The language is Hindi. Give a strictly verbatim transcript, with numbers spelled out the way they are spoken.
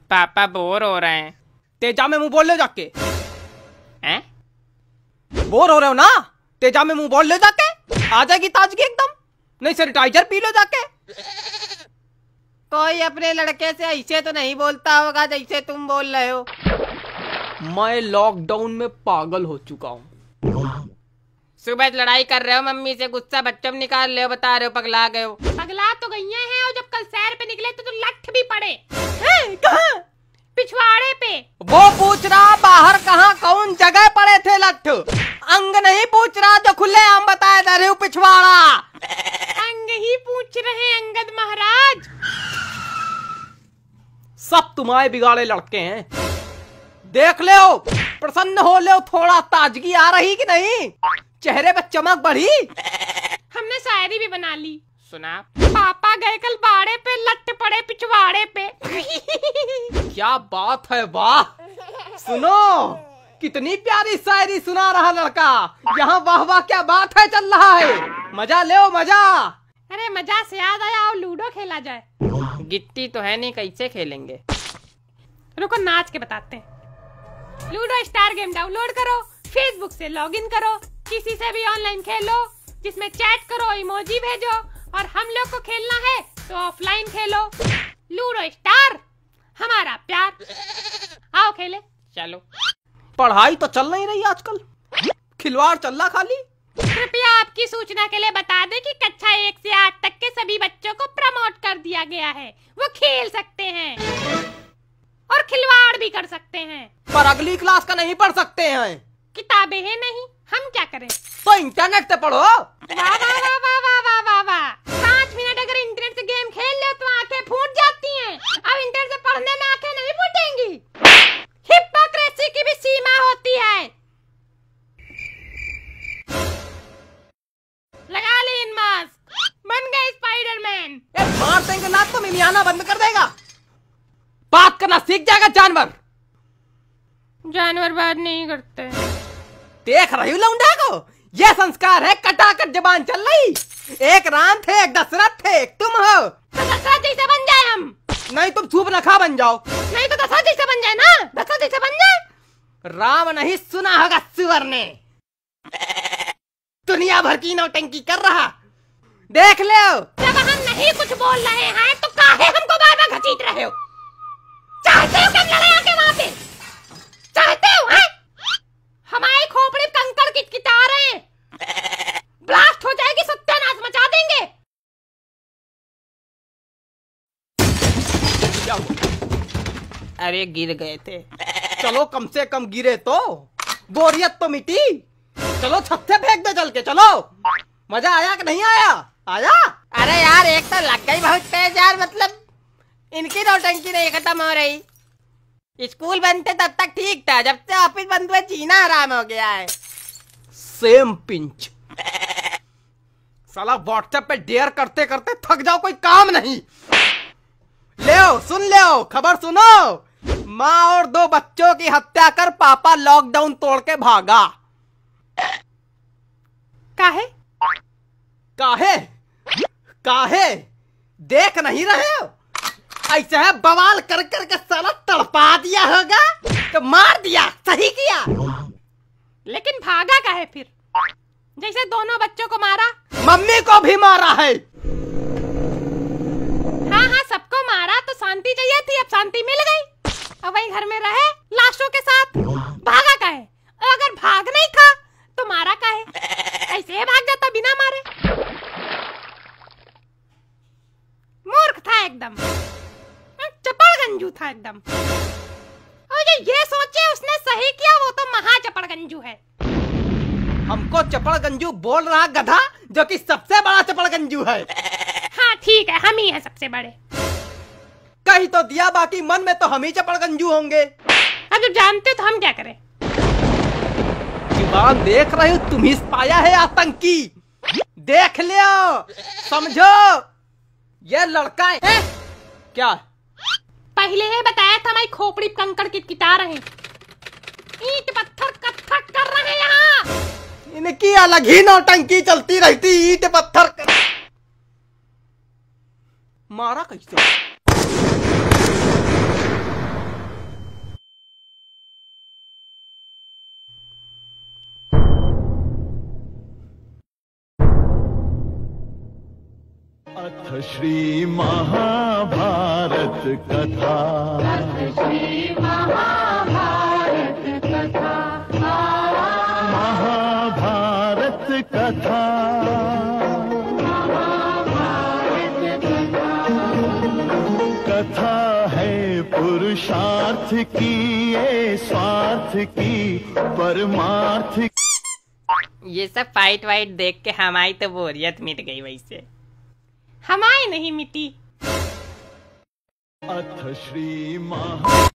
पापा बोर हो रहे हैं। तेजा में मुंह बोल ले जाके। हैं? बोर हो रहे हो ना? तेजा में मुंह बोल ले जाके, आ जाएगी ताजगी एकदम। नहीं सैनिटाइजर पी लो जाके। कोई अपने लड़के से ऐसे तो नहीं बोलता होगा जैसे तुम बोल रहे हो। मैं लॉकडाउन में पागल हो चुका हूँ। सुबह लड़ाई कर रहे हो मम्मी से, गुस्सा बच्चों में निकाल रहे हो, बता रहे हो पगला गए हो। पगला तो गई हैं, और जब कल सैर पे निकले तो, तो लठ भी पड़े। कहाँ? पिछवाड़े पे। वो पूछ रहा बाहर कहाँ कौन जगह पड़े थे लठ। अंग नहीं पूछ रहा जो खुले आम बताए दे रहे हो पिछवाड़ा। अंग ही पूछ रहे अंगद महाराज। सब तुम्हारे बिगाड़े लड़के हैं। देख ले हो, प्रसन्न हो ले हो, थोड़ा ताजगी आ रही कि नहीं? चेहरे पे चमक बढ़ी। हमने शायरी भी बना ली। सुना? पापा गए कल बाड़े पे, लट पड़े पिछवाड़े पे। क्या बात है, वाह। सुनो, कितनी प्यारी शायरी सुना रहा लड़का। यहाँ वाह वाह क्या बात है चल रहा है। मजा ले मजा। अरे मजा से याद आया, और लूडो खेला जाए। गिट्टी तो है नहीं, कैसे खेलेंगे? रुको नाच के बताते हैं। लूडो स्टार गेम डाउनलोड करो, फेसबुक से लॉगिन करो, किसी से भी ऑनलाइन खेलो, जिसमें चैट करो, इमोजी भेजो, और हम लोग को खेलना है तो ऑफलाइन खेलो। लूडो स्टार, हमारा प्यार। आओ खेले। चलो। पढ़ाई तो चल नहीं रही आजकल, खिलवाड़ चल रहा खाली। कृपया आपकी सूचना के लिए बता दें कि कक्षा एक से आठ तक के सभी बच्चों को प्रमोट कर दिया गया है। वो खेल सकते हैं और खिलवाड़ भी कर सकते हैं, पर अगली क्लास का नहीं पढ़ सकते हैं। किताबें हैं नहीं, हम क्या करें? तो इंटरनेट से पढ़ो। वाह वाह वाह वाह वाह वाह वाह वाह। पाँच मिनट अगर इंटरनेट से गेम खेल ले तो आंखें फूट जाती हैं। अब इंटरनेट से पढ़ने में आंखें नहीं फूटेंगी। हिपोक्रेसी की भी सीमा होती है। लगा ले इन मास्क, बन गए स्पाइडरमैन। मार देंगे ना तो मिमियाना बंद कर देगा। बात करना सीख जाएगा जानवर। जानवर बात नहीं करते। देख रही हूँ लौंडा को, ये संस्कार है। कटाकट जबान चल रही। एक राम थे, एक दशरथ थे, एक तुम हो। तो दशरथ जैसे बन जाए हम। नहीं तुम सूप नखा बन जाओ। नहीं तो दशरथ जैसे बन जाए ना, दशरथ जैसे बन जाए। राम नहीं सुना होगा सुअर ने। दुनिया भर की नौटंकी कर रहा। देख ले, जब हम नहीं कुछ बोल रहे हैं तो काहे हमको बार बार घसीट रहे हो? चाहते हो कि लड़ाई आके वहाँ पे? चाहते हो हैं? हमारी खोपड़ी कंकड़ किटकिटा रहे हैं। ब्लास्ट हो जाएगी, सत्यानाश मचा देंगे। क्या हुआ? अरे गिर गए थे। चलो कम से कम गिरे तो बोरियत तो मिटी। चलो छत से फेंक दे चल के। चलो, मजा आया कि नहीं आया? आया? अरे यार एक तो लग गई बहुत तेज यार, मतलब इनकी नौटंकी नहीं खत्म हो रही। स्कूल बंद थे तब तक ठीक था, जब से ऑफिस बंद हुए जीना आराम हो गया है। Same pinch. साला व्हाट्सएप पे डेयर करते करते थक जाओ, कोई काम नहीं। ले सुन ले, खबर सुनो। माँ और दो बच्चों की हत्या कर पापा लॉकडाउन तोड़ के भागा। काहे? काहे? काहे? देख नहीं रहे हो? ऐसे है बवाल कर कर के साला तड़पा दिया होगा तो मार दिया, सही किया। लेकिन भागा काहे फिर? जैसे दोनों बच्चों को मारा, मम्मी को भी मारा है। हाँ हाँ सबको मारा तो शांति चाहिए थी, अब शांति मिल गई। अब वही घर में रहे लाशों के साथ। भागा काहे? अगर भाग नहीं था तो मारा काहे? ऐसे ही भाग जाता बिना मारे। मूर्ख था एकदम, चपड़गंजू था एकदम। और जो ये सोचे उसने सही किया, वो तो महा चपड़गंजू है। हमको चपड़गंजू बोल रहा गधा, जो कि सबसे बड़ा चपड़गंजू है। हाँ ठीक है, हम ही हैं सबसे बड़े। कही तो दिया, बाकी मन में तो हम ही चपड़गंजू होंगे। अब जब जानते तो हम क्या करें? दीवान देख रहे हो, तुम ही पाया है आतंकी। देख लियो, समझो ये लड़का है। क्या? पहले ही बताया था, हमारी खोपड़ी कंकड़ किटकिटा रहे, ईंट पत्थर कत्थक कर रहे हैं यहाँ। इनकी अलग ही नौटंकी चलती रहती। ईंट पत्थर कर... मारा कैसे? अथ श्री महाभारत कथा। महाभारत कथा। कथा है पुरुषार्थ की, ये स्वार्थ की, परमार्थ की। ये सब फाइट वाइट देख के हमारी तो बोरियत मिट गई वैसे। हमारी नहीं मिटी। अथ श्री महा